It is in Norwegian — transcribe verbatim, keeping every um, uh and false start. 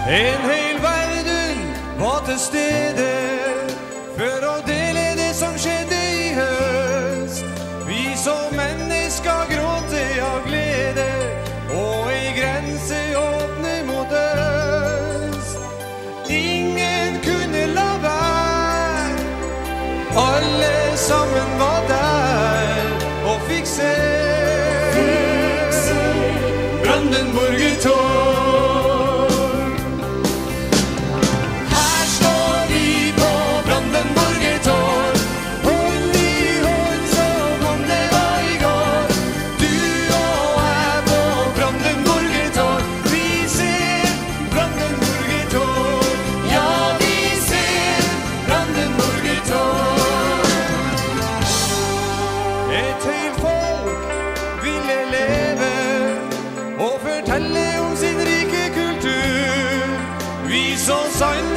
En hel verden var til stede for å dele det som skjedde i høst. Vi så mennesker gråte av glede, og ei grense åpne mot øst. Ingen kunne la være, alle sammen var der og fikk se Brandenburger Tor. Her står vi på Brandenburger Tor, hånd i hånd som om det var i går. Du og jeg på Brandenburger Tor, vi ser Brandenburger Tor. Ja, vi ser Brandenburger Tor. Et helt folk ville leve og fortelle om sin rike kultur. Vi så sann